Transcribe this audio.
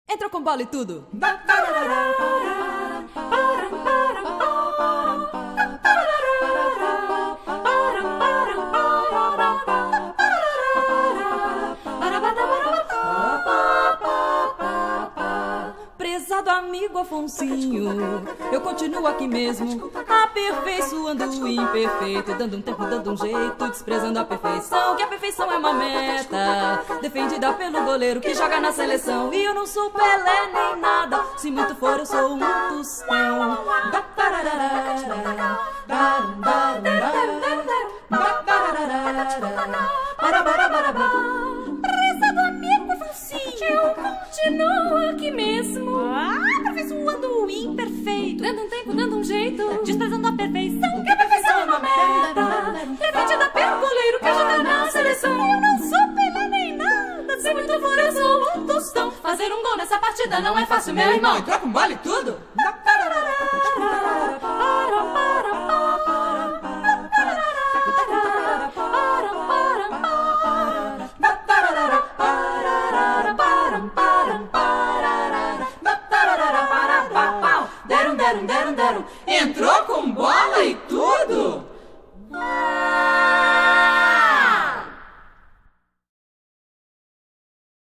Entrou com bola e tudo. Prezado amigo Afonsinho, eu continuo aqui mesmo, aperfeiçoando o imperfeito, dando um tempo, dando um jeito, desprezando a perfeição, que a perfeição é uma meta, defendida pelo goleiro que joga na seleção. E eu não sou Pelé nem nada, se muito for eu sou um tostão. Prezado amigo Afonsinho, eu continuo aqui mesmo, aperfeiçoando o imperfeito, dando um tempo, dando um jeito, desprezando a perfeição, que a perfeição é uma meta, defendida pelo goleiro que joga na seleção. Eu não sou Pelé nem nada, se muito for eu sou um tostão. Fazer um gol nessa partida não é fácil, meu irmão. Entrou com bola e tudo. Entrou com bola e